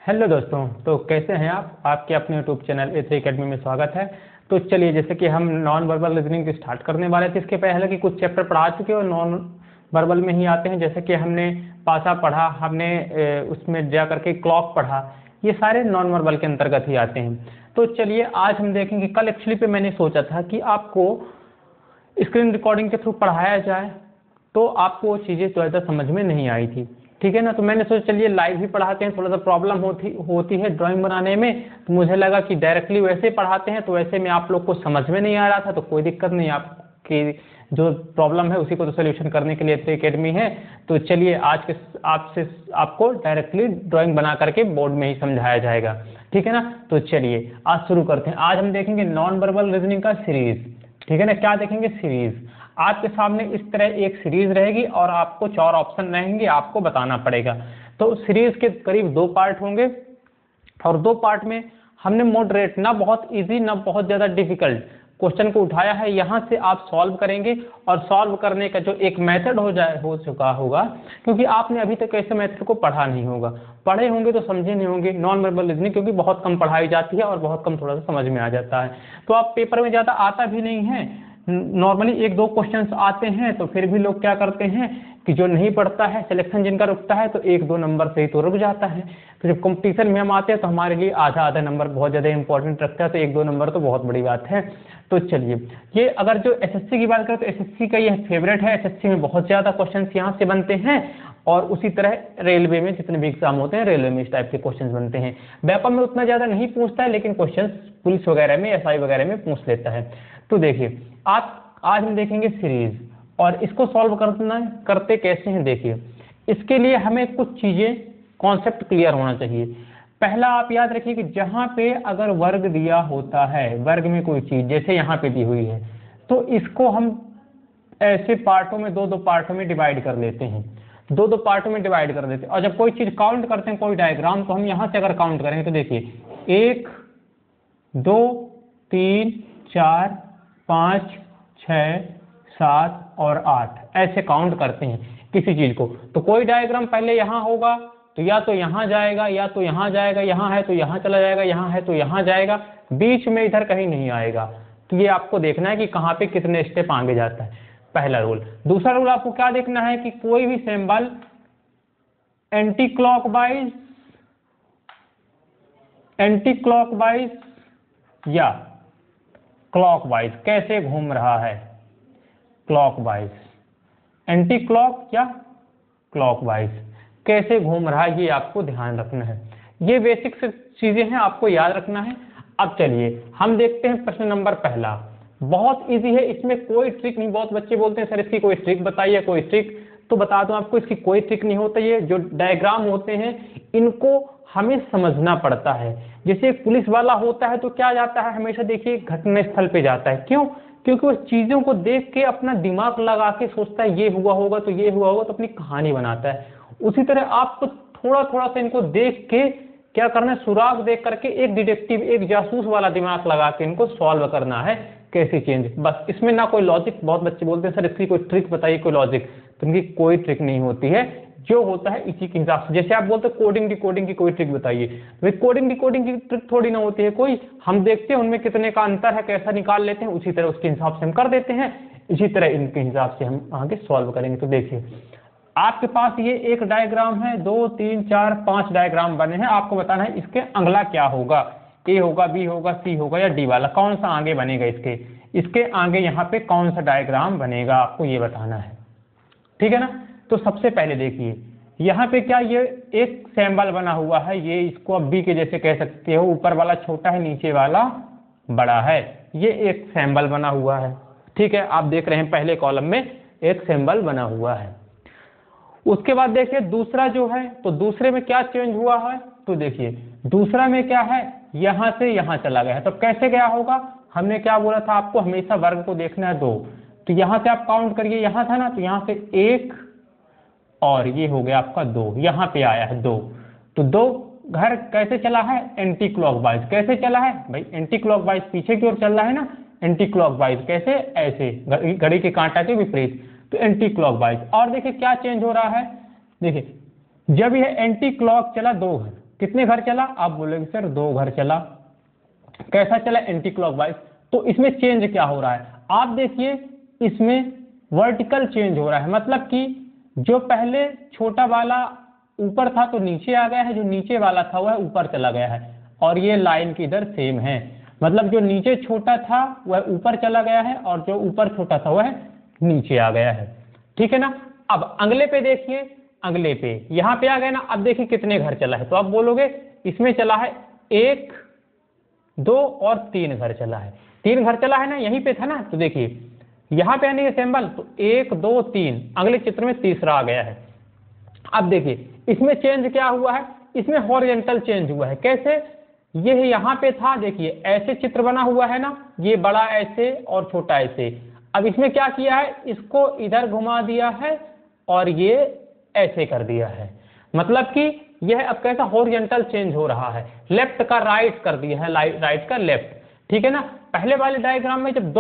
Hello दोस्तों, तो कैसे हैं आप? आपके अपने यूट्यूब चैनल A3 एकेडमी में स्वागत है। तो चलिए, जैसे कि हम नॉन वर्बल रीजनिंग स्टार्ट करने वाले थे, इसके पहले कि कुछ चैप्टर पढ़ा चुके और नॉन वर्बल में ही आते हैं। जैसे कि हमने पासा पढ़ा, हमने उसमें जा करके क्लॉक पढ़ा, ये सारे नॉन वर्बल के अंतर्गत ही आते हैं। तो चलिए आज हम देखेंगे। कल एक्चुअली पे मैंने सोचा था कि आपको स्क्रीन रिकॉर्डिंग के थ्रू पढ़ाया जाए, तो आपको वो चीज़ें तो ज़्यादा समझ में नहीं आई थी, ठीक है ना। तो मैंने सोचा चलिए लाइव ही पढ़ाते हैं, थोड़ा सा प्रॉब्लम होती है ड्राइंग बनाने में। तो मुझे लगा कि डायरेक्टली वैसे पढ़ाते हैं, तो वैसे में आप लोग को समझ में नहीं आ रहा था, तो कोई दिक्कत नहीं। आपकी जो प्रॉब्लम है उसी को तो सोल्यूशन करने के लिए A3 एकेडमी है। तो चलिए आज के आपको डायरेक्टली ड्राइंग बना करके बोर्ड में ही समझाया जाएगा, ठीक है ना। तो चलिए आज शुरू करते हैं। आज हम देखेंगे नॉन वर्बल रीजनिंग का सीरीज, ठीक है ना। क्या देखेंगे? सीरीज। आपके सामने इस तरह एक सीरीज रहेगी और आपको 4 ऑप्शन रहेंगे, आपको बताना पड़ेगा। तो सीरीज के करीब 2 पार्ट होंगे और 2 पार्ट में हमने मॉडरेट, ना बहुत इजी ना बहुत ज़्यादा डिफिकल्ट क्वेश्चन को उठाया है। यहाँ से आप सॉल्व करेंगे और सॉल्व करने का जो एक मेथड हो चुका होगा, क्योंकि आपने अभी तक ऐसे मेथड को पढ़ा नहीं होगा। पढ़े होंगे तो समझे नहीं होंगे नॉन वर्बल रीजनिंग, क्योंकि बहुत कम पढ़ाई जाती है और बहुत कम थोड़ा सा समझ में आ जाता है। तो आप पेपर में ज़्यादा आता भी नहीं है, नॉर्मली 1-2 क्वेश्चंस आते हैं, तो फिर भी लोग क्या करते हैं कि जो नहीं पढ़ता है, सिलेक्शन जिनका रुकता है, तो 1-2 नंबर से ही तो रुक जाता है। तो जब कंपटीशन में हम आते हैं तो हमारे लिए आधा नंबर बहुत ज़्यादा इंपॉर्टेंट रखता है, तो 1-2 नंबर तो बहुत बड़ी बात है। तो चलिए, ये अगर जो एसएससी की बात करें तो एसएससी का यह फेवरेट है। एसएससी में बहुत ज़्यादा क्वेश्चन यहाँ से बनते हैं और उसी तरह रेलवे में जितने भी एग्जाम होते हैं, रेलवे में इस टाइप के क्वेश्चन बनते हैं। व्यापम में उतना ज़्यादा नहीं पूछता है, लेकिन क्वेश्चन पुलिस वगैरह में, एसआई वगैरह में पूछ लेता है। तो देखिए, आज हम देखेंगे सीरीज और इसको सॉल्व करते कैसे हैं। देखिए, इसके लिए हमें कुछ चीजें, कॉन्सेप्ट क्लियर होना चाहिए। पहला आप याद रखिए कि जहां पे अगर वर्ग दिया होता है, वर्ग में कोई चीज जैसे यहाँ पे दी हुई है, तो इसको हम ऐसे पार्टों में, 2-2 पार्टों में डिवाइड कर लेते हैं। 2-2 पार्टों में डिवाइड कर देते हैं। और जब कोई चीज काउंट करते हैं, कोई डायग्राम, तो हम यहाँ से अगर काउंट करेंगे तो देखिए 1 2 3 4 5 6 7 और 8 ऐसे काउंट करते हैं किसी चीज को। तो कोई डायग्राम पहले यहाँ होगा तो या तो यहाँ जाएगा या तो यहाँ जाएगा, यहाँ है तो यहाँ चला जाएगा, यहाँ है तो यहाँ जाएगा, बीच में इधर कहीं नहीं आएगा। तो ये आपको देखना है कि कहाँ पे कितने स्टेप आगे जाता है, पहला रूल। दूसरा रूल आपको क्या देखना है कि कोई भी सिंबल एंटी क्लॉकवाइज या क्लॉकवाइज कैसे घूम रहा है। क्लॉकवाइज, एंटी क्लॉक या क्लॉकवाइज कैसे घूम रहा है, ये आपको ध्यान रखना है। ये बेसिक चीजें हैं, आपको याद रखना है। अब चलिए हम देखते हैं प्रश्न नंबर पहला। बहुत इजी है, इसमें कोई ट्रिक नहीं। बहुत बच्चे बोलते हैं सर इसकी कोई ट्रिक बताइए, कोई ट्रिक। तो बता दूं आपको, इसकी कोई ट्रिक नहीं होता। ये जो डायग्राम होते हैं इनको हमें समझना पड़ता है। जैसे एक पुलिस वाला होता है तो क्या जाता है, हमेशा देखिए घटनास्थल पे जाता है। क्यों? क्योंकि उस चीजों को देख के अपना दिमाग लगा के सोचता है ये हुआ होगा तो ये हुआ होगा, तो अपनी कहानी बनाता है। उसी तरह आपको थोड़ा थोड़ा सा इनको देख के क्या करना है, सुराग देख करके एक डिटेक्टिव, एक जासूस वाला दिमाग लगा के इनको सॉल्व करना है, कैसे चेंज। बस इसमें ना कोई लॉजिक। बहुत बच्चे बोलते हैं सर इसकी कोई ट्रिक बताइए, कोई लॉजिक। तो इनकी कोई ट्रिक नहीं होती है, जो होता है इसी के हिसाब से। जैसे आप बोलते हैं कोडिंग डिकोडिंग की कोई ट्रिक बताइए, तो कोडिंग डिकोडिंग की ट्रिक थोड़ी ना होती है कोई। हम देखते हैं उनमें कितने का अंतर है, कैसा निकाल लेते हैं, उसी तरह उसके हिसाब से हम कर देते हैं। इसी तरह इनके हिसाब से हम आगे सॉल्व करेंगे। तो देखिए, आपके पास ये एक डायग्राम है, 2 3 4 5 डायग्राम बने हैं। आपको बताना है इसके अगला क्या होगा, ए होगा, बी होगा, सी होगा या डी वाला, कौन सा आगे बनेगा। इसके आगे यहाँ पे कौन सा डायग्राम बनेगा, आपको ये बताना है, ठीक है ना। तो सबसे पहले देखिए यहाँ पे क्या, ये एक सिंबल बना हुआ है। ये इसको अब बी के जैसे कह सकते हो, ऊपर वाला छोटा है, नीचे वाला बड़ा है। ये एक सिंबल बना हुआ है, ठीक है। आप देख रहे हैं पहले कॉलम में एक सिंबल बना हुआ है। उसके बाद देखिए दूसरा जो है, तो दूसरे में क्या चेंज हुआ है। तो देखिए दूसरा में क्या है, यहाँ से यहाँ चला गया है। तो कैसे गया होगा, हमने क्या बोला था आपको, हमेशा वर्ग को देखना है 2। तो यहाँ से आप काउंट करिए, यहाँ था ना, तो यहाँ से 1 और ये हो गया आपका 2, यहाँ पे आया है 2। तो 2 घर कैसे चला है, एंटी क्लॉकवाइज। कैसे चला है भाई, एंटी क्लॉकवाइज, पीछे की ओर चल रहा है ना। एंटी क्लॉकवाइज कैसे, ऐसे घड़ी के कांटा के विपरीत, तो एंटी क्लॉकवाइज। और देखिए क्या चेंज हो रहा है, देखिए जब यह एंटी क्लॉक चला 2 घर, कितने घर चला? आप बोलोगे सर 2 घर चला। कैसा चला? Anti clockwise. तो इसमें चेंज क्या हो रहा है? आप देखिए इसमें वर्टिकल चेंज हो रहा है, मतलब कि जो पहले छोटा वाला ऊपर था तो नीचे आ गया है, जो नीचे वाला था वह ऊपर चला गया है, और ये लाइन की इधर सेम है, मतलब जो नीचे छोटा था वह ऊपर चला गया है और जो ऊपर छोटा था वह नीचे आ गया है। ठीक है ना? अब अगले पे देखिए, अगले पे यहाँ पे आ गए ना। अब देखिए कितने घर चला है, तो आप बोलोगे इसमें चला है 1 2 और 3 घर चला है। 3 घर चला है ना, यहीं पे था ना। तो देखिए यहाँ पे आने के सिंबल, तो 1 2 3, अगले चित्र में तीसरा आ गया है। अब देखिए इसमें चेंज क्या हुआ है? इसमें हॉरिजॉन्टल चेंज हुआ है। कैसे? ये यहाँ पे था, देखिए ऐसे चित्र बना हुआ है ना, ये बड़ा ऐसे और छोटा ऐसे। अब इसमें क्या किया है? इसको इधर घुमा दिया है और ये ऐसे कर दिया है, मतलब कि यह अब कैसा हॉरिजॉन्टल चेंज हो रहा है, लेफ्ट का राइट कर दिया है, राइट का लेफ्ट। ठीक है ना? पहले वाले डायग्राम में जब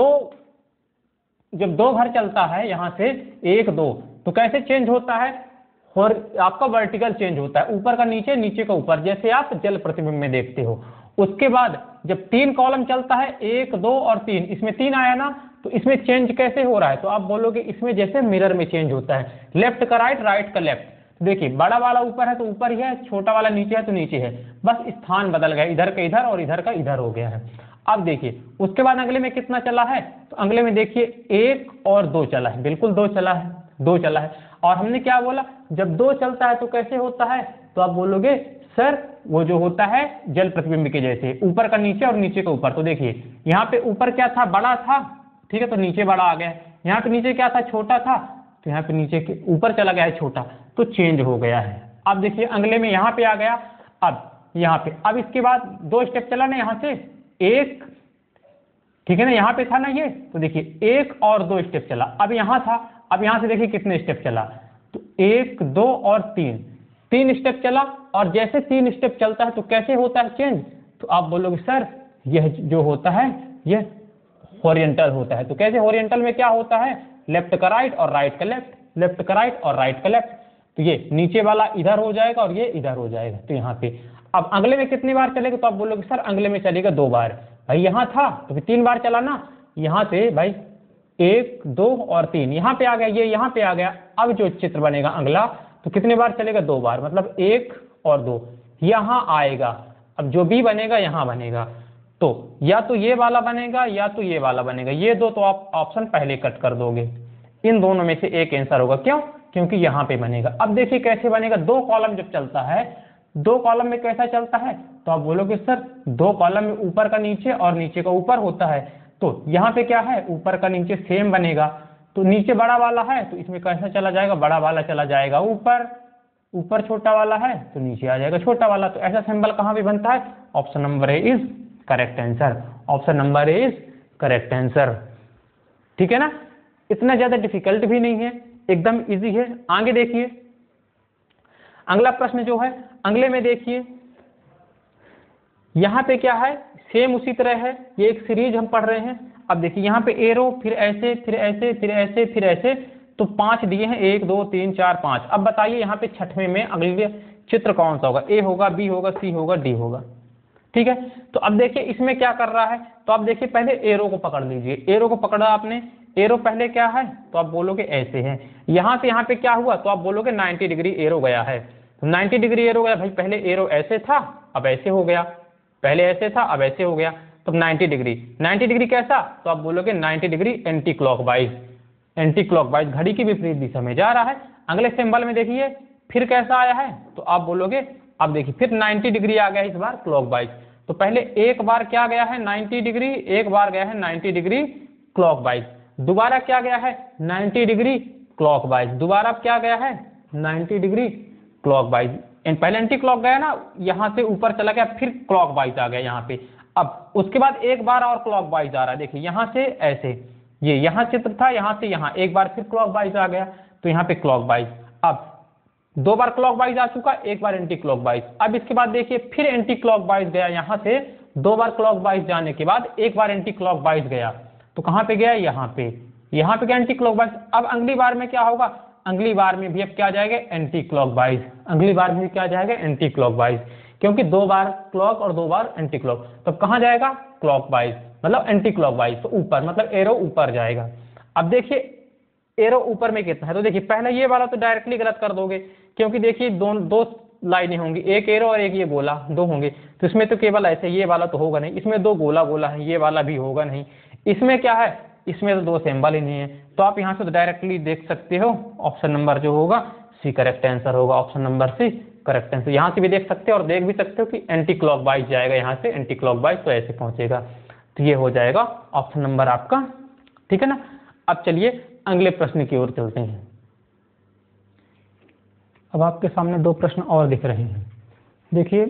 दो घर चलता है यहाँ से 1 2, तो कैसे चेंज होता है? और आपका वर्टिकल चेंज होता है, ऊपर का नीचे, नीचे का ऊपर, जैसे आप जल प्रतिबिंब में देखते हो। उसके बाद जब 3 कॉलम चलता है, 1 2 और 3, इसमें 3 आया ना, तो इसमें चेंज कैसे हो रहा है? तो आप बोलोगे इसमें जैसे मिरर में चेंज होता है, लेफ्ट का राइट, राइट का लेफ्ट। तो देखिए बड़ा वाला ऊपर है तो ऊपर ही है, छोटा वाला नीचे है तो नीचे है, बस स्थान बदल गया, इधर का इधर और इधर का इधर हो गया है। अब देखिए उसके बाद अगले में कितना चला है? तो अगले में देखिए 1 और 2 चला है, बिल्कुल 2 चला है, 2 चला है। और हमने क्या बोला? जब 2 चलता है तो कैसे होता है? तो आप बोलोगे सर वो जो होता है जल प्रतिबिंब के जैसे, ऊपर का नीचे और नीचे का ऊपर। तो देखिए यहाँ पे ऊपर क्या था? बड़ा था, ठीक है, तो नीचे बड़ा आ गया। यहाँ पे नीचे क्या था? छोटा था, तो यहाँ पे नीचे के ऊपर चला गया है छोटा, तो चेंज हो गया है। अब देखिए अगले में यहाँ पे आ गया, अब यहाँ पे, अब इसके बाद 2 स्टेप चला ना यहाँ से, 1, ठीक है ना, यहाँ पे था ना ये, तो देखिए 1 और 2 स्टेप चला। अब यहाँ था, अब यहाँ से देखिए कितने स्टेप चला? तो 1 2 और 3 स्टेप चला। और जैसे 3 स्टेप चलता है तो कैसे होता है चेंज? तो आप बोलोगे सर यह जो होता है यह हॉरिजॉन्टल होता है। तो कैसे? हॉरिजॉन्टल में क्या होता है? लेफ्ट का राइट और राइट का लेफ्ट, लेफ्ट का राइट और राइट का लेफ्ट। तो ये नीचे वाला इधर हो जाएगा और ये इधर हो जाएगा। तो यहाँ पे अब अगले में कितनी बार चलेगा? तो आप बोलोगे सर अगले में चलेगा 2 बार। भाई यहाँ था तो फिर 3 बार चला ना, यहाँ से भाई 1 2 और 3, यहाँ पे आ गया, ये यहाँ पे आ गया। अब जो चित्र बनेगा अगला, तो कितने बार चलेगा? 2 बार, मतलब 1 और 2 यहाँ आएगा। अब जो भी बनेगा यहाँ बनेगा, तो या तो ये वाला बनेगा या तो ये वाला बनेगा। ये 2 तो आप ऑप्शन पहले कट कर दोगे, इन दोनों में से एक आंसर होगा। क्यों? क्योंकि यहाँ पे बनेगा। अब देखिए कैसे बनेगा? 2 कॉलम जब चलता है, 2 कॉलम में कैसा चलता है? तो आप बोलोगे सर 2 कॉलम में ऊपर का नीचे और नीचे का ऊपर होता है। तो यहाँ पे क्या है? ऊपर का नीचे सेम बनेगा। तो नीचे बड़ा वाला है तो इसमें कैसा चला जाएगा? बड़ा वाला चला जाएगा ऊपर, ऊपर छोटा वाला है तो नीचे आ जाएगा छोटा वाला। तो ऐसा सिंबल कहाँ भी बनता है? Option number A is correct answer, option number A is correct answer. ठीक है ना? इतना ज्यादा डिफिकल्ट भी नहीं है, एकदम इजी है। आगे देखिए अगला प्रश्न जो है, अगले में देखिए यहाँ पे क्या है? सेम उसी तरह है, ये एक सीरीज हम पढ़ रहे हैं। अब देखिए यहाँ पे एरो, फिर ऐसे फिर ऐसे फिर ऐसे फिर ऐसे, तो 5 दिए हैं, 1 2 3 4 5। अब बताइए यहाँ पे छठवें में अगले चित्र कौन सा होगा? ए होगा, बी होगा, सी होगा, डी होगा। ठीक है, तो अब देखिए इसमें क्या कर रहा है? तो आप देखिए पहले एरो को पकड़ लीजिए, एरो को पकड़ा आपने, एरो पहले क्या है? तो आप बोलोगे ऐसे है। यहाँ से यहाँ पे क्या हुआ? तो आप बोलोगे 90 डिग्री एरो गया है। तो 90 डिग्री एरो गया भाई, पहले एरो ऐसे था अब ऐसे हो गया, पहले ऐसे था अब ऐसे हो गया, तो 90 डिग्री। 90 डिग्री कैसा? तो आप बोलोगे 90 degree anti clockwise, anti clockwise घड़ी की विपरीत दिशा में जा रहा है। अगले सिंबल में देखिए फिर कैसा आया है? तो आप बोलोगे, अब देखिए फिर 90 डिग्री आ गया इस बार क्लॉकवाइज। तो पहले एक बार क्या गया है? 90 डिग्री, एक बार गया है 90 डिग्री क्लॉकवाइज, दोबारा क्या गया है? 90 डिग्री क्लॉकवाइज, दोबारा क्या गया है? 90 डिग्री क्लॉकवाइज। पहले एंटी क्लॉक गया ना, यहाँ से ऊपर चला गया, फिर क्लॉकवाइज आ गया यहाँ पे। अब उसके बाद एक बार और क्लॉकवाइज आ रहा है, देखिए यहाँ से ऐसे, ये यहाँ चित्र था, यहाँ से यहाँ, एक बार फिर क्लॉकवाइज आ गया, तो यहाँ पे क्लॉकवाइज। अब 2 बार क्लॉकवाइज आ चुका, एक बार एंटी क्लॉकवाइज। अब इसके बाद देखिए फिर एंटी क्लॉकवाइज गया, यहाँ से 2 बार क्लॉकवाइज जाने के बाद एक बार एंटी क्लॉकवाइज गया, तो कहाँ पे गया? यहाँ पे, यहाँ पे गया एंटी क्लॉकवाइज। अब अगली बार में क्या होगा? अगली बार में भी अब क्या जाएगा? एंटी क्लॉकवाइज, अगली बार भी क्या जाएगा? Anti clockwise. क्योंकि 2 बार क्लॉक और 2 बार एंटी क्लॉक, तो कहाँ जाएगा, क्लॉकवाइज मतलब एंटी क्लॉकवाइज, तो ऊपर मतलब एरो ऊपर जाएगा। अब देखिए एरो ऊपर में कितना है, तो देखिए पहला ये वाला तो डायरेक्टली गलत कर दोगे, क्योंकि देखिए दो लाइनें होंगी, एक एरो और एक ये गोला, दो होंगे, तो इसमें तो केवल ऐसे ये वाला तो होगा नहीं, इसमें 2 गोला गोला है, ये वाला भी होगा नहीं। इसमें क्या है, इसमें तो 2 सिंबल ही नहीं है, तो आप यहाँ से तो डायरेक्टली देख सकते हो ऑप्शन नंबर जो होगा सी करेक्ट आंसर होगा, option number C correct answer. यहाँ से भी देख सकते हो और देख भी सकते हो कि एंटी क्लॉकवाइज जाएगा, यहाँ से एंटी क्लॉकवाइज तो ऐसे पहुंचेगा, तो ये हो जाएगा ऑप्शन नंबर आपका, ठीक है ना। अब चलिए अगले प्रश्न की ओर चलते हैं। अब आपके सामने 2 प्रश्न और दिख रहे हैं। देखिए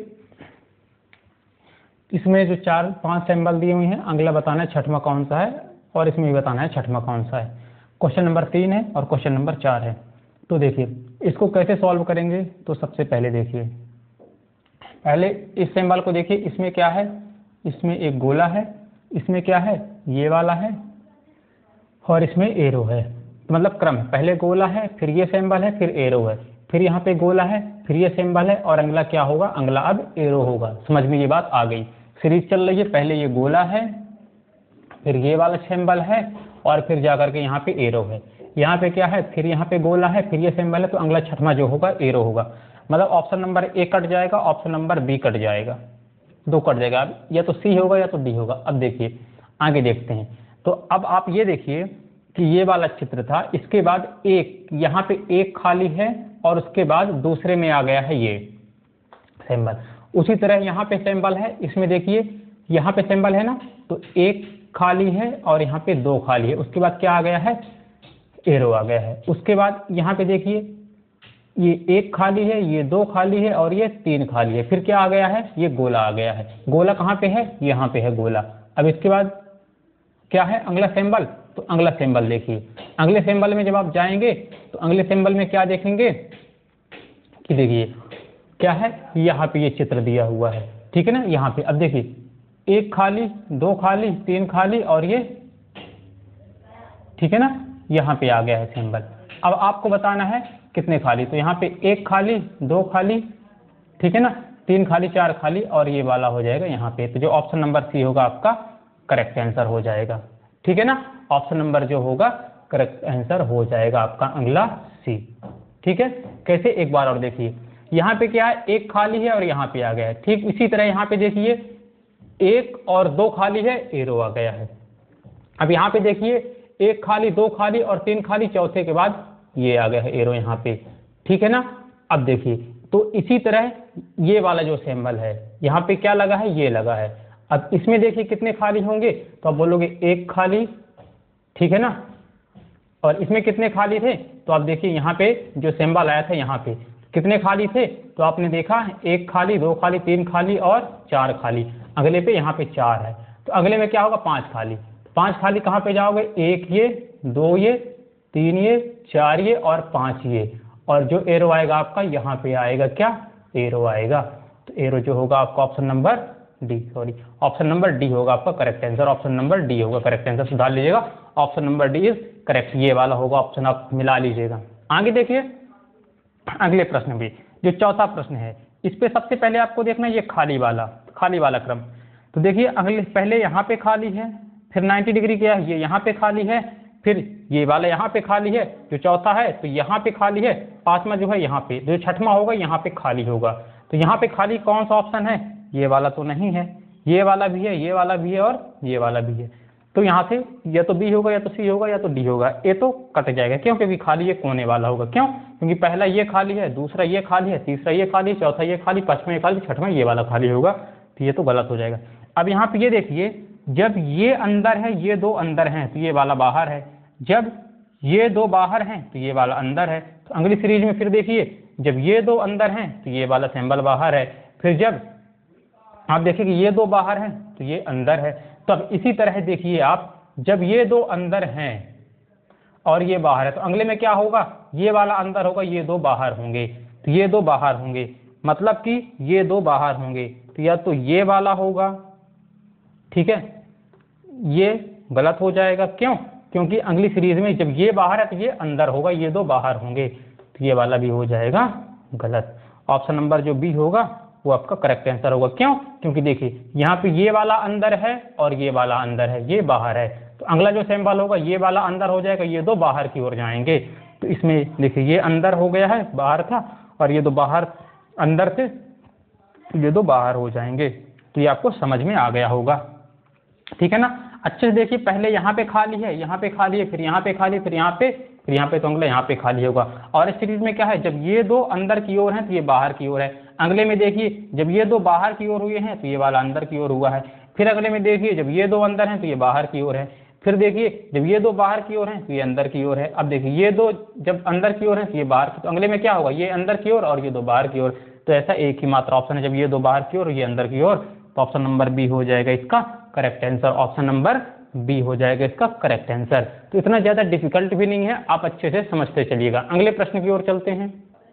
इसमें जो 4-5 सिंबल दिए हुए हैं, अगला बताना है छठवां कौन सा है, और इसमें भी बताना है छठवां कौन सा है। क्वेश्चन नंबर 3 है और क्वेश्चन नंबर 4 है। तो देखिए इसको कैसे सॉल्व करेंगे, तो सबसे पहले देखिए, पहले इस सिंबल को देखिए, इसमें क्या है, इसमें एक गोला है, इसमें क्या है, ये वाला है, और इसमें एरो है, मतलब क्रम है, पहले गोला है, फिर ये सिंबल है, फिर एरो है, फिर यहाँ पे गोला है, फिर ये सिंबल है, और अगला क्या होगा, अगला अब एरो होगा। समझ में ये बात आ गई, सीरीज चल रही है, पहले ये गोला है, फिर ये वाला सिंबल है, और फिर जाकर के यहाँ पे एरो है, यहाँ पे क्या है, फिर यहाँ पे गोला है, फिर ये सिंबल है, तो अगला छठवां जो होगा एरो होगा। मतलब ऑप्शन नंबर ए कट जाएगा, ऑप्शन नंबर बी कट जाएगा, 2 कट जाएगा, अब या तो सी होगा या तो डी होगा। अब देखिए आगे देखते हैं, तो अब आप ये देखिए कि ये वाला चित्र था, इसके बाद एक यहाँ पे एक खाली है, और उसके बाद दूसरे में आ गया है ये सिंबल। उसी तरह यहाँ पे सिंबल है, इसमें देखिए यहाँ पे सिंबल है ना, तो एक खाली है और यहाँ पे 2 खाली है, उसके बाद क्या आ गया है, एरो आ गया है। उसके बाद यहाँ पे देखिए ये 1 खाली है, ये 2 खाली है, और ये 3 खाली है, फिर क्या आ गया है, ये गोला आ गया है। गोला कहाँ पे है, यहाँ पे है गोला। अब इसके बाद क्या है, अगला सिंबल, तो अगला सिंबल देखिए, अगले सिंबल में जब आप जाएंगे तो अगले सिंबल में क्या देखेंगे कि देखिए क्या है, यहाँ पे ये चित्र दिया हुआ है, ठीक है ना। यहाँ पे अब देखिए 1 खाली, 2 खाली, 3 खाली, और ये, ठीक है ना, यहाँ पे आ गया है सिंबल। अब आपको बताना है कितने खाली, तो यहाँ पे 1 खाली, 2 खाली, ठीक है ना, 3 खाली, 4 खाली, और ये वाला हो जाएगा यहाँ पे, तो जो ऑप्शन नंबर सी होगा आपका करेक्ट आंसर हो जाएगा, ठीक है ना। ऑप्शन नंबर जो होगा करेक्ट आंसर हो जाएगा आपका अगला सी, ठीक है। कैसे, एक बार और देखिए, यहाँ पे क्या है, 1 खाली है और यहाँ पे आ गया है, ठीक इसी तरह यहाँ पे देखिए 1 और 2 खाली है, एरो आ गया है। अब यहाँ पे देखिए 1 खाली, 2 खाली और 3 खाली, चौथे के बाद ये आ गया है एरो यहाँ पे, ठीक है ना। अब देखिए तो इसी तरह ये वाला जो सिंबल है, यहाँ पे क्या लगा है, ये लगा है। अब इसमें देखिए कितने खाली होंगे, तो आप बोलोगे 1 खाली, ठीक है ना, और इसमें कितने खाली थे, तो आप देखिए यहाँ पे जो सिंबल आया था यहाँ पे कितने खाली थे, तो आपने देखा 1 खाली, 2 खाली, 3 खाली और 4 खाली, अगले पे यहाँ पे 4 है, तो अगले में क्या होगा, 5 खाली। 5 खाली कहाँ पे जाओगे, 1 ये, 2 ये, 3 ये, 4 ये और 5 ये, और जो एरो आएगा आपका यहाँ पे आएगा क्या, एरो आएगा, तो एरो जो होगा आपका option number D, sorry option number D होगा आपका correct answer, option number D होगा करेक्ट आंसर, सुधार लीजिएगा, option number D is correct, ये वाला होगा ऑप्शन, आप मिला लीजिएगा। आगे देखिए अगले प्रश्न भी, जो चौथा प्रश्न है, इस पे सबसे पहले आपको देखना ये खाली वाला क्रम। तो देखिए अगले पहले यहाँ पे खाली है, फिर 90 डिग्री क्या है, ये यहाँ पे खाली है, फिर ये वाला यहाँ पे खाली है, जो चौथा है तो यहाँ पे खाली है, 5वां जो है यहाँ पे, जो 6वां होगा यहाँ पे खाली होगा। तो यहाँ पे खाली कौन सा ऑप्शन है, ये वाला तो नहीं है, ये वाला भी है, ये वाला भी है, और ये वाला भी है, तो यहाँ से या तो बी होगा या तो सी होगा या तो डी होगा, ए तो कट जाएगा, क्यों, क्योंकि खाली ये कोने वाला होगा, क्यों, क्योंकि पहला ये खाली है, दूसरा ये खाली है, तीसरा ये खाली, चौथा ये खाली, 5वां ये खाली, 6वां ये वाला खाली होगा, तो ये तो गलत हो जाएगा। अब यहाँ पे ये देखिए, जब ये अंदर है, ये 2 अंदर हैं, तो ये वाला बाहर है, जब ये 2 बाहर हैं तो ये वाला अंदर है। तो अगली सीरीज में फिर देखिए, जब ये 2 अंदर हैं तो ये वाला सिंबल बाहर है, फिर जब आप देखिए कि ये 2 बाहर हैं तो ये अंदर है। तो अब इसी तरह देखिए आप, जब ये 2 अंदर हैं और ये बाहर है, तो अगले में क्या होगा, ये वाला अंदर होगा, ये 2 बाहर होंगे, तो ये 2 बाहर होंगे, मतलब कि ये 2 बाहर होंगे, तो या तो ये वाला होगा, ठीक है, ये गलत हो जाएगा, क्यों, क्योंकि अगली सीरीज में जब ये बाहर है तो ये अंदर होगा, ये 2 बाहर होंगे, तो ये वाला भी हो जाएगा गलत। ऑप्शन नंबर जो बी होगा वो आपका करेक्ट आंसर होगा। क्यों? क्योंकि देखिए यहाँ पे ये वाला अंदर है और ये वाला अंदर है, ये बाहर है, तो अगला जो सिंबल होगा ये वाला अंदर हो जाएगा, ये दो बाहर की ओर जाएंगे। तो इसमें देखिए ये अंदर हो गया है, बाहर था, और ये दो बाहर अंदर थे, ये दो बाहर हो जाएंगे। तो ये आपको समझ में आ गया होगा, ठीक है ना। अच्छे से देखिए, पहले यहाँ पे खाली है, यहाँ पे खाली है, फिर यहाँ पे खाली, फिर यहाँ पे, तो अगला यहाँ पे खाली होगा। और इस सीरीज में क्या है, जब ये दो अंदर की ओर हैं तो ये बाहर की ओर है। अगले में देखिए जब ये दो बाहर की ओर हुए हैं तो ये वाला अंदर की ओर हुआ है। फिर अगले में देखिए जब ये दो अंदर हैं तो ये बाहर की ओर है। फिर देखिए जब ये दो बाहर की ओर हैं तो ये अंदर की ओर है। अब देखिए ये दो जब अंदर की ओर हैं तो ये बाहर की, तो अगले में क्या होगा, ये अंदर की ओर और ये दो बाहर की ओर। तो ऐसा एक ही मात्र ऑप्शन है, जब ये दो बाहर की ओर, ये अंदर की ओर, तो ऑप्शन नंबर बी हो जाएगा इसका correct answer. Option number B हो जाएगा इसका करेक्ट आंसर। तो इतना ज्यादा डिफिकल्ट भी नहीं है, आप अच्छे से समझते चलिएगा। अगले प्रश्न की ओर चलते हैं।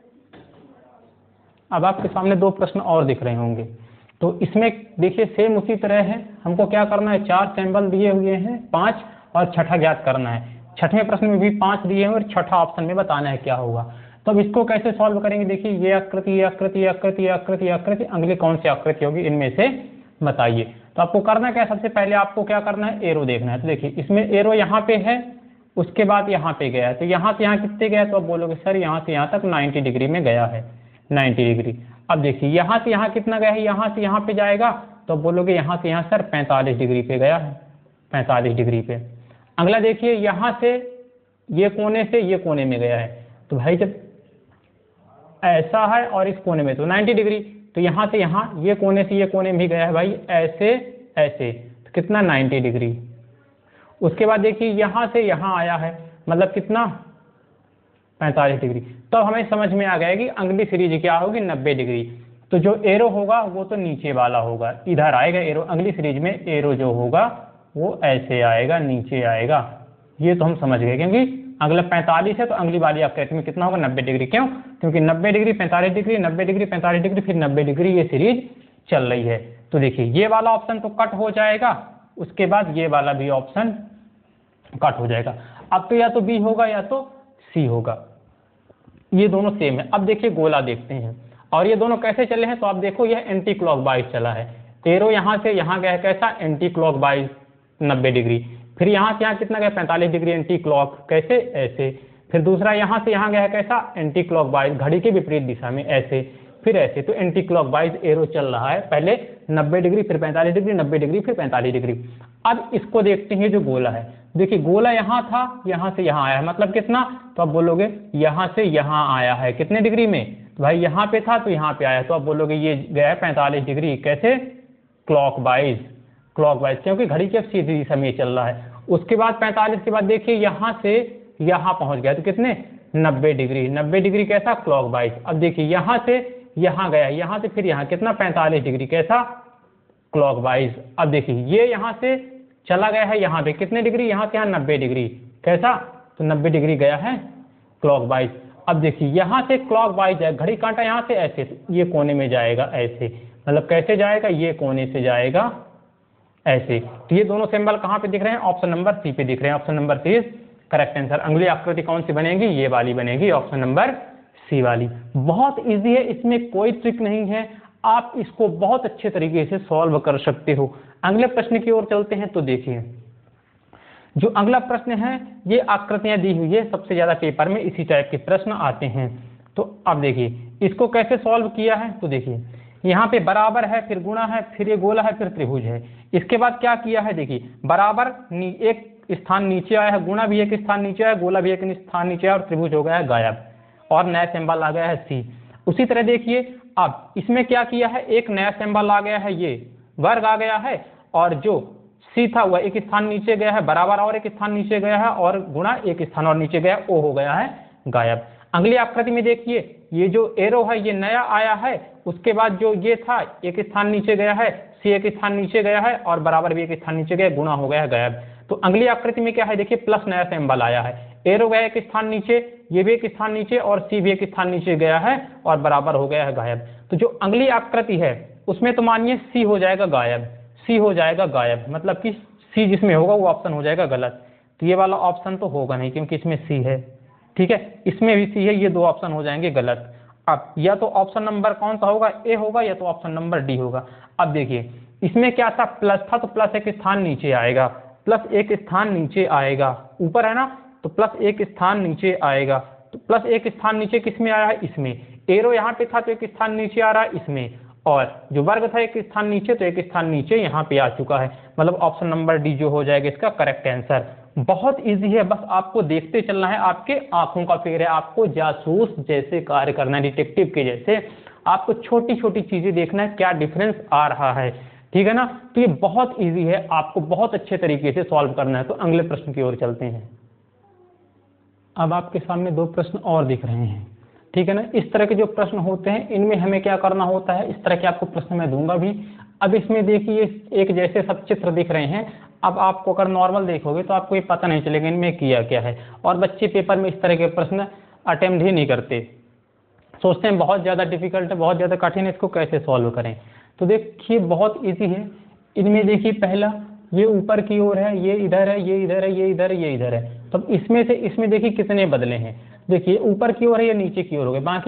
अब आपके सामने दो प्रश्न और दिख रहे होंगे, तो इसमें देखिए सेम उसी तरह है। हमको क्या करना है, 4 सिंबल दिए हुए हैं 5, और छठा ज्ञात करना है। छठवें प्रश्न में भी 5 दिए हैं और छठा ऑप्शन में बताना है क्या होगा। तो अब इसको कैसे सॉल्व करेंगे, देखिए ये आकृति, ये आकृति, ये आकृति, ये आकृति, ये आकृति, अगली कौन सी आकृति होगी इनमें से बताइए। तो आपको करना क्या, सबसे पहले आपको क्या करना है, एरो देखना है। तो देखिए इसमें एरो यहाँ पे है, उसके बाद यहाँ पे गया है, तो यहाँ से यहाँ कितने गया, तो आप बोलोगे सर यहाँ से यहाँ तक 90 डिग्री में गया है, 90 डिग्री। अब देखिए यहाँ से यहाँ कितना गया है, यहाँ से यहाँ पे जाएगा, तो बोलोगे यहाँ से यहाँ सर 45 डिग्री पे गया है, 45 डिग्री पे। अगला देखिए यहाँ से ये कोने से ये कोने में गया है, तो भाई जब ऐसा है और इस कोने में तो 90 डिग्री, तो यहाँ से यहाँ ये कोने से ये कोने में भी गया है भाई, ऐसे ऐसे, तो कितना 90 डिग्री। उसके बाद देखिए यहाँ से यहाँ आया है, मतलब कितना 45 डिग्री। तो हमें समझ में आ गया कि अगली सीरीज क्या होगी, 90 डिग्री। तो जो एरो होगा वो तो नीचे वाला होगा, इधर आएगा एरो। अगली सीरीज में एरो जो होगा वो ऐसे आएगा, नीचे आएगा। ये तो हम समझ गए, क्योंकि अगला 45 है तो अगली वाली आकृति में कितना होगा, 90 डिग्री। क्यों? क्योंकि 90 डिग्री 45 डिग्री, 90 डिग्री 45 डिग्री, फिर 90 डिग्री ये सीरीज चल रही है। तो देखिए ये वाला ऑप्शन तो कट हो जाएगा, उसके बाद ये वाला भी ऑप्शन कट हो जाएगा। अब तो या तो बी होगा या तो सी होगा, ये दोनों सेम है। अब देखिए गोला देखते हैं, और ये दोनों कैसे चले हैं, तो आप देखो यह एंटी क्लॉकवाइज चला है। एरो यहाँ से यहाँ गया कैसा, एंटी क्लॉकवाइज 90 डिग्री। फिर यहाँ से यहाँ कितना गया, 45 डिग्री एंटी क्लॉक, कैसे, ऐसे। फिर दूसरा यहाँ से यहाँ गया कैसा, एंटी क्लॉकवाइज, घड़ी के विपरीत दिशा में, ऐसे, फिर ऐसे। तो एंटी क्लॉकवाइज एरो चल रहा है, पहले 90 डिग्री, फिर 45 डिग्री, 90 डिग्री, फिर 45 डिग्री। अब इसको देखते हैं जो गोला है। देखिए गोला यहाँ था, यहाँ से यहाँ आया है, मतलब कितना, तो आप बोलोगे यहाँ से यहाँ आया है, कितने डिग्री में, तो भाई यहाँ पे था तो यहाँ पे आया, तो आप बोलोगे ये गया है 45 डिग्री, कैसे, क्लॉकवाइज, क्लॉकवाइज, क्योंकि घड़ी के सीधी दिशा में चल रहा है। उसके बाद 45 के बाद देखिए यहाँ से यहाँ पहुंच गया, तो कितने, 90 डिग्री, 90 डिग्री कैसा, क्लॉकवाइज। अब देखिए यहाँ से यहाँ गया, यहाँ से फिर यहाँ कितना, 45 डिग्री, कैसा, क्लॉकवाइज। अब देखिए ये यहाँ से चला गया है यहाँ पे, कितने डिग्री, यहाँ से यहाँ 90 डिग्री, कैसा, तो 90 डिग्री गया है क्लॉकवाइज। अब देखिए यहाँ से क्लॉकवाइज है, घड़ी कांटा यहाँ से ऐसे, तो ये कोने में जाएगा ऐसे, मतलब कैसे जाएगा, ये कोने से जाएगा ऐसे। तो ये दोनों सिंबल कहाँ पे दिख रहे हैं, ऑप्शन नंबर सी पे दिख रहे हैं। Option number C is correct answer. अगली आकृति कौन सी बनेगी, ये वाली बनेगी, ऑप्शन नंबर सी वाली। बहुत इजी है, इसमें कोई ट्रिक नहीं है, आप इसको बहुत अच्छे तरीके से सॉल्व कर सकते हो। अगले प्रश्न की ओर चलते हैं। तो देखिए जो अगला प्रश्न है, ये आकृतियां दी हुई है, सबसे ज्यादा पेपर में इसी टाइप के प्रश्न आते हैं। तो अब देखिए इसको कैसे सॉल्व किया है। तो देखिए यहाँ पे बराबर है, फिर गुणा है, फिर ये गोला है, फिर त्रिभुज है। इसके बाद क्या किया है, देखिए बराबर एक स्थान नीचे आया है, गुणा भी एक स्थान नीचे आया, गोला भी एक स्थान नीचे आया, और त्रिभुज हो गया है गायब, और नया सिंबल आ गया है सी। उसी तरह देखिए अब इसमें क्या किया है, एक नया सिंबल आ गया है, ये वर्ग आ गया है, और जो सी था वह एक स्थान नीचे गया है, बराबर और एक स्थान नीचे गया है, और गुणा एक स्थान और नीचे गया, ओ हो गया है गायब। अगली आकृति में देखिए ये जो एरो है ये नया आया है, उसके बाद जो ये था एक स्थान नीचे गया है, सी एक स्थान नीचे गया है, और बराबर भी एक स्थान नीचे गया, गुणा हो गया है गायब। तो अगली आकृति में क्या है, देखिए प्लस नया सिंबल आया है, एरो गया एक स्थान नीचे, ये भी एक स्थान नीचे, और सी भी एक स्थान नीचे गया है, और बराबर हो गया है गायब। तो जो अगली आकृति है उसमें तो मानिए सी हो जाएगा गायब, सी हो जाएगा गायब, मतलब कि सी जिसमें होगा वो ऑप्शन हो जाएगा गलत। तो ये वाला ऑप्शन तो होगा नहीं, क्योंकि इसमें सी है, ठीक है, इसमें भी सी है, ये दो ऑप्शन हो जाएंगे गलत। अब या तो ऑप्शन नंबर कौन सा होगा, ए होगा, या तो ऑप्शन नंबर डी होगा। अब देखिए इसमें क्या था, प्लस था तो प्लस एक स्थान नीचे आएगा, प्लस एक स्थान नीचे आएगा, ऊपर है ना तो प्लस एक स्थान नीचे आएगा, तो प्लस एक स्थान नीचे किस में आया है, इसमें। एरो यहाँ पे था तो एक स्थान नीचे आ रहा है इसमें, और जो वर्ग था एक स्थान नीचे तो एक स्थान नीचे यहाँ पे आ चुका है, मतलब ऑप्शन नंबर डी जो हो जाएगा इसका करेक्ट आंसर। बहुत इजी है, बस आपको देखते चलना है, आपके आंखों का फेर है, आपको जासूस जैसे कार्य करना है, डिटेक्टिव के जैसे आपको छोटी छोटी चीजें देखना है क्या डिफरेंस आ रहा है, ठीक है ना। तो ये बहुत इजी है, आपको बहुत अच्छे तरीके से सॉल्व करना है। तो अगले प्रश्न की ओर चलते हैं। अब आपके सामने दो प्रश्न और दिख रहे हैं, ठीक है ना। इस तरह के जो प्रश्न होते हैं इनमें हमें क्या करना होता है, इस तरह के आपको प्रश्न मैं दूंगा भी। अब इसमें देखिए एक जैसे सब चित्र दिख रहे हैं, अब आपको अगर नॉर्मल देखोगे तो आपको ये पता नहीं चलेगा इनमें किया क्या है, और बच्चे पेपर में इस तरह के प्रश्न अटेम्प्ट ही नहीं करते, सोचते हैं बहुत ज़्यादा डिफिकल्ट है, बहुत ज़्यादा कठिन है, इसको कैसे सॉल्व करें। तो देखिए बहुत ईजी है। इनमें देखिए पहला ये ऊपर की ओर है, ये इधर है, ये इधर है, ये इधर है, ये इधर है। तो इसमें से इसमें देखिए कितने बदले हैं, देखिए ऊपर की ओर है, ये नीचे की ओर हो गए, बाकी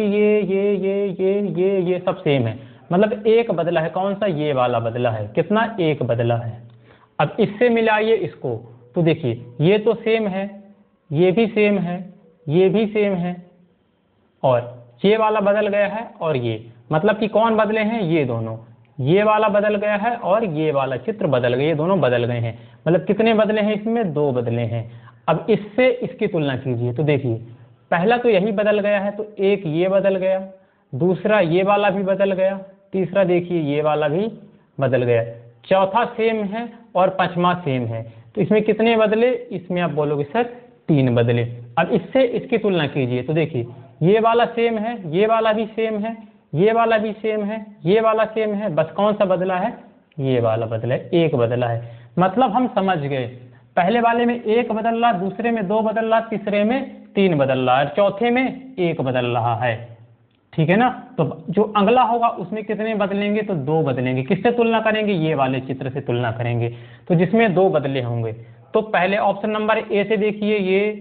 ये सब सेम है, मतलब एक बदला है, कौन सा, ये वाला बदला है, कितना, एक बदला है। अब इससे मिलाइए इसको, तो देखिए ये तो सेम है, ये भी सेम है, ये भी सेम है, और ये वाला बदल गया है, और ये मतलब कि कौन बदले हैं, ये दोनों, ये वाला बदल गया है और ये वाला चित्र बदल गए, ये दोनों बदल गए हैं, मतलब कितने बदले हैं इसमें, दो बदले हैं। अब इससे इसकी तुलना कीजिए, तो देखिए पहला तो यही बदल गया है, तो एक ये बदल गया, दूसरा ये वाला भी बदल गया, तीसरा देखिए ये वाला भी बदल गया, चौथा सेम है और पांचवा सेम है। तो इसमें कितने बदले, इसमें आप बोलोगे सर तीन बदले। अब इससे इसकी तुलना कीजिए, तो देखिए ये वाला सेम है, ये वाला भी सेम है, ये वाला भी सेम है, ये वाला सेम है, बस कौन सा बदला है, ये वाला बदला है, एक बदला है। मतलब हम समझ गए, पहले वाले में एक बदल रहा, दूसरे में दो बदल रहा, तीसरे में तीन बदल रहा है, चौथे में एक बदल रहा है, ठीक है ना। तो जो अगला होगा उसमें कितने बदलेंगे, तो दो बदलेंगे। किससे तुलना करेंगे, ये वाले चित्र से तुलना करेंगे, तो जिसमें दो बदले होंगे। तो पहले ऑप्शन नंबर ए से देखिए,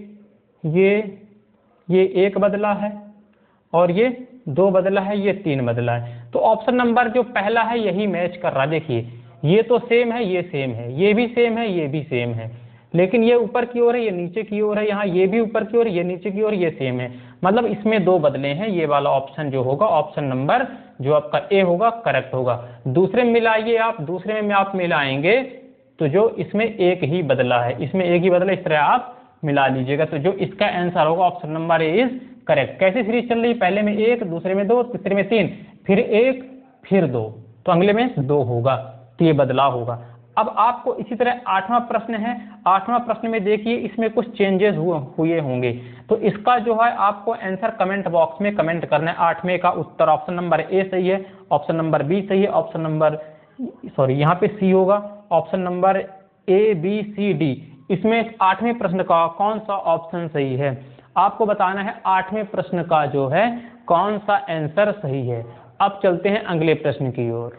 ये एक बदला है, और ये दो बदला है, ये तीन बदला है। तो ऑप्शन नंबर जो पहला है यही मैच कर रहा है, देखिए ये तो सेम है, ये सेम है, ये भी सेम है, ये भी सेम है, लेकिन ये ऊपर की ओर है, ये नीचे की ओर है, यहाँ ये भी ऊपर की ओर, ये नीचे की ओर, ये सेम है, मतलब इसमें दो बदले हैं। ये वाला ऑप्शन जो होगा, ऑप्शन नंबर जो आपका ए होगा करेक्ट होगा। दूसरे में मिलाइए आप, दूसरे में आप मिलाएंगे तो जो इसमें एक ही बदला है, इसमें एक ही बदला, इस तरह आप मिला लीजिएगा, तो जो इसका आंसर होगा option number A is correct. कैसे सीरीज चल रही है, पहले में एक, दूसरे में दो, तीसरे में तीन, फिर एक, फिर दो, तो अगले में दो होगा, तो ये बदलाव होगा। अब आपको इसी तरह आठवां प्रश्न है, आठवां प्रश्न में देखिए इसमें कुछ चेंजेस हुए होंगे, तो इसका जो है आपको आंसर कमेंट बॉक्स में कमेंट करना है। आठवें का उत्तर ऑप्शन नंबर ए सही है, ऑप्शन नंबर बी सही है, ऑप्शन नंबर यहाँ पे सी होगा, option number A B C D, इसमें आठवें प्रश्न का कौन सा ऑप्शन सही है, आपको बताना है आठवें प्रश्न का जो है कौन सा आंसर सही है। अब चलते हैं अगले प्रश्न की ओर।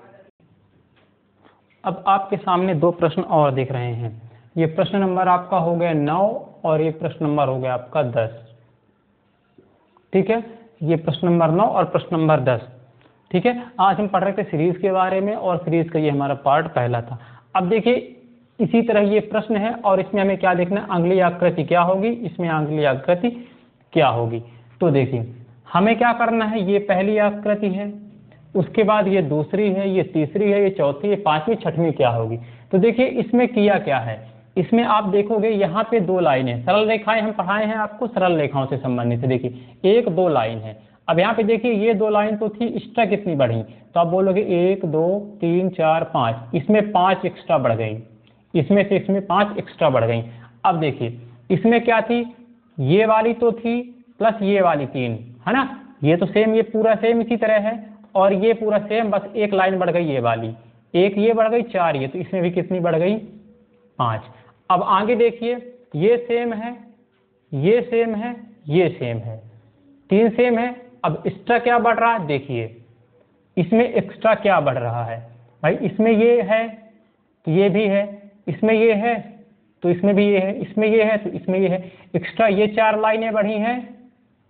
अब आपके सामने दो प्रश्न और दिख रहे हैं, ये प्रश्न नंबर आपका हो गया 9 और ये प्रश्न नंबर हो गया आपका 10, ठीक है। ये प्रश्न नंबर 9 और प्रश्न नंबर 10, ठीक है। आज हम पढ़ रहे थे सीरीज के बारे में, और सीरीज का ये हमारा पार्ट पहला था। अब देखिए इसी तरह ये प्रश्न है, और इसमें हमें क्या देखना है, अगली आकृति क्या होगी, इसमें अगली आकृति क्या होगी। तो देखिए हमें क्या करना है, ये पहली आकृति है, उसके बाद ये दूसरी है, ये तीसरी है, ये चौथी, ये पांचवी, छठवीं क्या होगी। तो देखिए इसमें किया क्या है, इसमें आप देखोगे यहाँ पे दो लाइन है, सरल रेखाएं हम पढ़ाए हैं आपको, सरल रेखाओं से संबंधित है। देखिए एक दो लाइन है, अब यहाँ पे देखिए ये दो लाइन तो थी, एक्स्ट्रा कितनी बढ़ी, तो आप बोलोगे 1 2 3 4 5, इसमें 5 एक्स्ट्रा बढ़ गई, इसमें से इसमें 5 एक्स्ट्रा बढ़ गई। अब देखिए इसमें क्या थी, ये वाली तो थी प्लस ये वाली 3 है ना, ये तो सेम, ये पूरा सेम इसी तरह है, और ये पूरा सेम, बस एक लाइन बढ़ गई ये वाली, एक ये बढ़ गई, 4 ये, तो इसमें भी कितनी बढ़ गई, 5। अब आगे देखिए ये सेम है, ये सेम है, ये सेम है, 3 सेम है। अब एक्स्ट्रा क्या बढ़ रहा है, देखिए इसमें एक्स्ट्रा क्या बढ़ रहा है भाई, इसमें ये है तो ये भी है, इसमें ये है तो इसमें भी ये है, इसमें ये है तो इसमें ये है, एक्स्ट्रा ये 4 लाइनें बढ़ी हैं,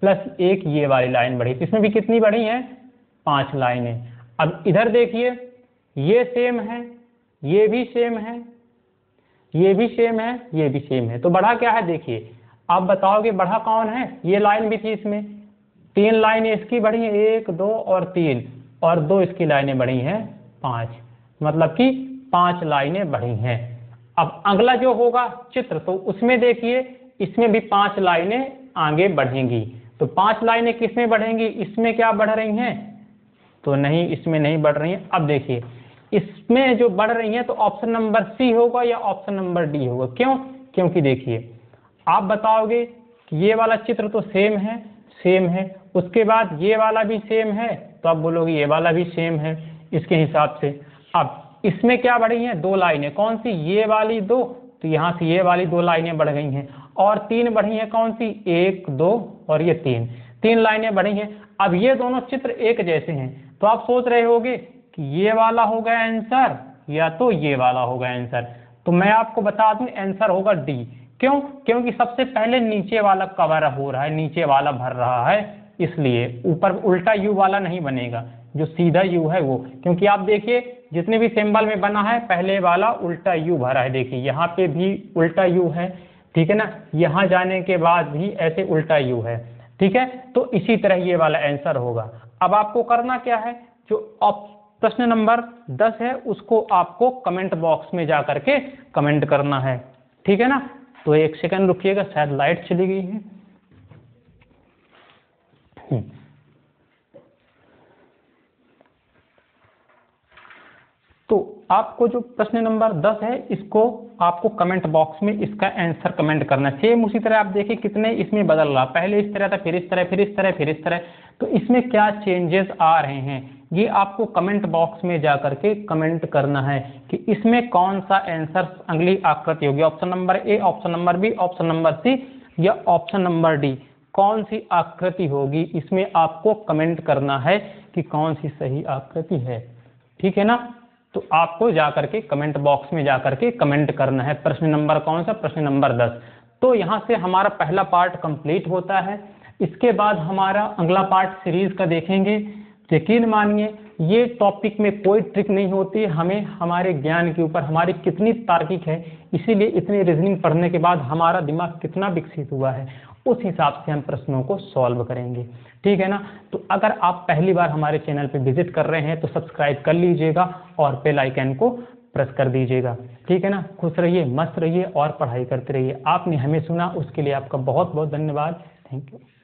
प्लस एक ये वाली लाइन बढ़ी, तो इसमें भी कितनी बढ़ी हैं? 5 लाइनें। अब इधर देखिए, ये सेम है, ये भी सेम है, ये भी सेम है, ये भी सेम है, तो बढ़ा क्या है? देखिए आप बताओगे बढ़ा कौन है? ये लाइन भी थी, इसमें 3 लाइनें इसकी बढ़ी हैं, 1 2 और 3, और 2 इसकी लाइनें बढ़ी हैं 5, मतलब कि 5 लाइनें बढ़ी हैं। अब अगला जो होगा चित्र, तो उसमें देखिए इसमें भी 5 लाइनें आगे बढ़ेंगी। तो 5 लाइनें किसमें बढ़ेंगी? इसमें क्या बढ़ रही हैं? तो नहीं, इसमें नहीं बढ़ रही हैं। अब देखिए इसमें जो बढ़ रही हैं, तो ऑप्शन नंबर सी होगा या ऑप्शन नंबर डी होगा? क्यों? क्योंकि देखिए आप बताओगे कि ये वाला चित्र तो सेम है, सेम है, उसके बाद ये वाला भी सेम है, तो आप बोलोगे ये वाला भी सेम है इसके हिसाब से। अब इसमें क्या बढ़ी हैं? 2 लाइनें, कौन सी? ये वाली 2, तो यहाँ से ये वाली 2 लाइनें बढ़ गई हैं, और 3 बढ़ी हैं, कौन सी? 1 2 और ये 3 लाइनें बढ़ी हैं। अब ये दोनों चित्र एक जैसे हैं, तो आप सोच रहे होगे कि ये वाला होगा आंसर या तो ये वाला होगा आंसर। तो मैं आपको बता दूं आंसर होगा डी। क्यों? क्योंकि सबसे पहले नीचे वाला कवर हो रहा है, नीचे वाला भर रहा है, इसलिए ऊपर उल्टा यू वाला नहीं बनेगा, जो सीधा यू है वो। क्योंकि आप देखिए जितने भी सिंबल में बना है, पहले वाला उल्टा यू भरा है, देखिए यहाँ पे भी उल्टा यू है, ठीक है ना, यहाँ जाने के बाद भी ऐसे उल्टा यू है, ठीक है। तो इसी तरह ये वाला आंसर होगा। अब आपको करना क्या है? जो प्रश्न नंबर 10 है उसको आपको कमेंट बॉक्स में जा करके कमेंट करना है, ठीक है ना। तो 1 सेकंड रुकिएगा, शायद लाइट चली गई है। तो आपको जो प्रश्न नंबर 10 है, इसको आपको कमेंट बॉक्स में इसका आंसर कमेंट करना है। सेम उसी तरह आप देखिए कितने इसमें बदल रहा, पहले इस तरह था, फिर इस तरह, फिर इस तरह, फिर इस तरह, तो इसमें क्या चेंजेस आ रहे हैं, ये आपको कमेंट बॉक्स में जा करके कमेंट करना है कि इसमें कौन सा आंसर अगली आकृति होगी, option number A, option number B, option number C या ऑप्शन नंबर डी, कौन सी आकृति होगी, इसमें आपको कमेंट करना है कि कौन सी सही आकृति है, ठीक है ना। तो आपको जा करके कमेंट बॉक्स में जा करके कमेंट करना है प्रश्न नंबर कौन सा? प्रश्न नंबर 10। तो यहाँ से हमारा पहला पार्ट कंप्लीट होता है। इसके बाद हमारा अगला पार्ट सीरीज का देखेंगे। यकीन मानिए ये टॉपिक में कोई ट्रिक नहीं होती, हमें हमारे ज्ञान के ऊपर हमारी कितनी तार्किक है, इसीलिए इतनी रीजनिंग पढ़ने के बाद हमारा दिमाग कितना विकसित हुआ है, उस हिसाब से हम प्रश्नों को सॉल्व करेंगे, ठीक है ना। तो अगर आप पहली बार हमारे चैनल पे विजिट कर रहे हैं तो सब्सक्राइब कर लीजिएगा और बेल आइकन को प्रेस कर दीजिएगा, ठीक है ना। खुश रहिए, मस्त रहिए और पढ़ाई करते रहिए। आपने हमें सुना उसके लिए आपका बहुत बहुत धन्यवाद। Thank you.